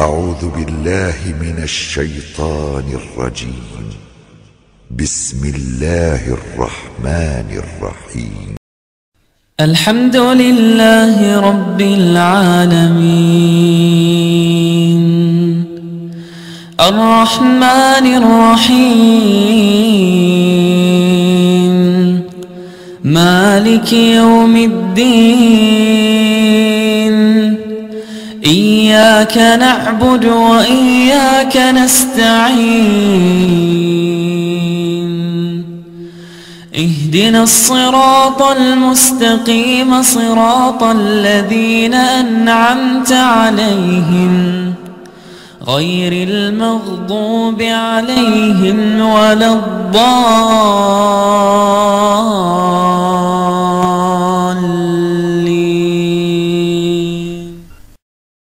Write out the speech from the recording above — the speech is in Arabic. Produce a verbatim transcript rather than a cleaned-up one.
أعوذ بالله من الشيطان الرجيم. بسم الله الرحمن الرحيم. الحمد لله رب العالمين الرحمن الرحيم مالك يوم الدين إياك نعبد وإياك نستعين اهدنا الصراط المستقيم صراط الذين أنعمت عليهم غير المغضوب عليهم ولا الضالين.